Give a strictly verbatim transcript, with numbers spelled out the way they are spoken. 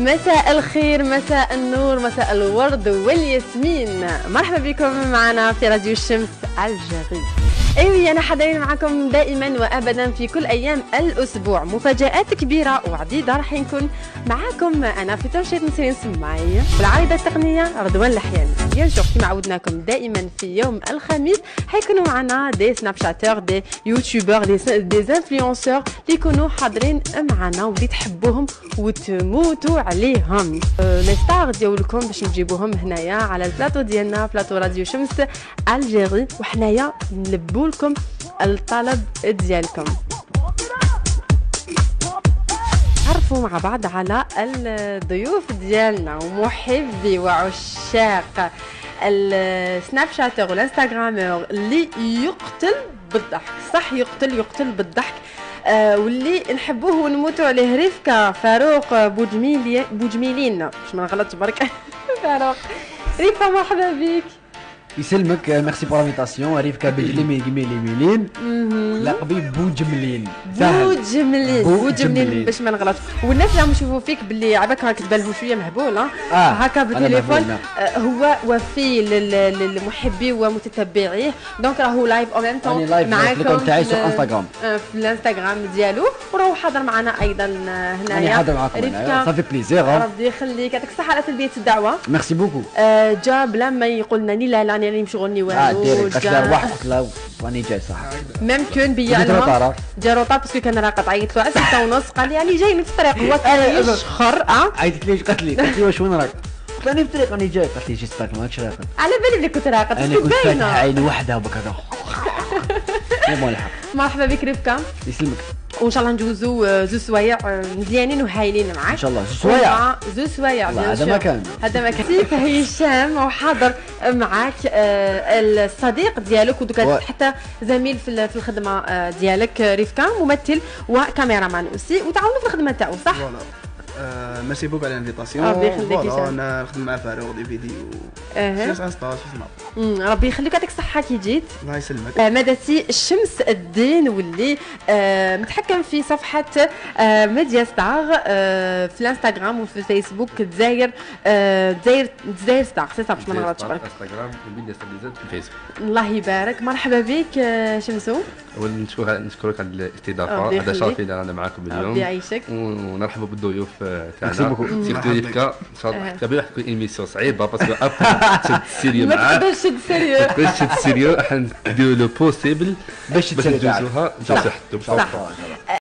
مساء الخير، مساء النور، مساء الورد والياسمين. مرحبا بكم معنا في راديو الشمس الجغي. ايوه انا حاضرين معكم دائما وابدا في كل ايام الاسبوع. مفاجات كبيره وعديده راح نكون معاكم انا في تنشيط نسرين سماعي، بالعارضه التقنيه رضوان الحياني. بيان سور كما عودناكم دائما في يوم الخميس حيكونوا معنا دي سناب شاتور، دي يوتيوبر، دي دي انفلونسور اللي يكونوا حاضرين معنا واللي تحبوهم وتموتوا عليهم. أه لي ستار ديالكم باش نجيبوهم هنايا على البلاطو ديالنا، بلاطو راديو شمس الجيري، وحنايا نلبوا لكم الطلب ديالكم. تعرفوا مع بعض على الضيوف ديالنا ومحبي وعشاق السناب شاتور والانستغرامور اللي يقتل بالضحك، صح يقتل يقتل بالضحك، آه واللي نحبوه ونموتوا عليه. رفكة فاروق بوجميلي بوجميلين باش ما نغلطش برك. فاروق رفكة مرحبا بك. يسلمك، ميرسي بور لانفيتاسيون. ريفكا بالجليمي جميلي ميلين، لقبي بوجملين. بوجملين بوجملين باش ما نغلطش. والناس اللي راهم يشوفوا فيك باللي عباك راك تبان شويه مهبول، ها آه هكا بالتليفون. آه هو وفي للمحبي ومتتبعيه، دونك راهو لايف او ميم طون معاكم تاعي في انستغرام، في الانستغرام ديالو، وراهو حاضر معنا ايضا هنايا. انا حاضر معكم هنايا، صافي بليزير. ربي يخليك، يعطيك الصحه على تلبيه الدعوه. ميرسي بوكو. آه جا بلا ما يقول لنا لا لا راني مشغولني والو. اه ديريكت قالت لها روح قلت لها راني جاي صح. ممكن بيا انا جا روطار باسكو كان راقد، عيطت له على ستة ونص قال لي راني جاي في الطريق. هو كان يشخر. اه عيطت لي قالت لي قالت لي واش وين راك؟ قلت لها راني في الطريق راني جاي. قالت لي جيت طاك ماكش راقد. على بالي بلي كنت راقد انا كنت فاتح عيني وحده وبك هكا. مو الحق. مرحبا بك رفكة. يسلمك. وان شاء الله ندوزو زو سوايع مزيانين وهايلين معاك ان شاء الله. زو سوايع زو سوايع هذا مكان هذا مكان سيف هشام وحاضر معاك آه الصديق ديالك ودوكا حتى زميل في الخدمه آه ديالك رفكة، ممثل وكاميرامان اوسي، وتعاونوا في الخدمه تاعو صح؟ آه ميرسي بوك على الانفيتاسيون. ربي يخليك هشام. انا نخدم مع فاروق دي فيديو اها سي انستا سي سناب. ربي يخليك، يعطيك الصحه كي جيت. الله يسلمك. آه مداسي الشمس الدين واللي آه متحكم في صفحه آه ميديا ستار آه في الانستغرام وفي الفيسبوك دزاير آه دزاير دزاير ستار سي صح باش ما نغلطش برك. انستغرام وميديا ستار في الفيسبوك. الله يبارك. مرحبا بك آه شمسو. اول نشكرك نشكرك على الاستضافه، هذا شرف لي انا معكم اليوم. ربي يعيشك ونرحبوا بالضيوف تاعنا. سيرتو رفكة ان شاء الله كبير راح تكون ايميسيون صعيبه باسكو ابخي تشد سيريو معاه. ما تقدرش تشد سيريو. ما تقدرش تشد سيريو، راح نديروا لو بوسيبل باش باش ندوزوها. صح.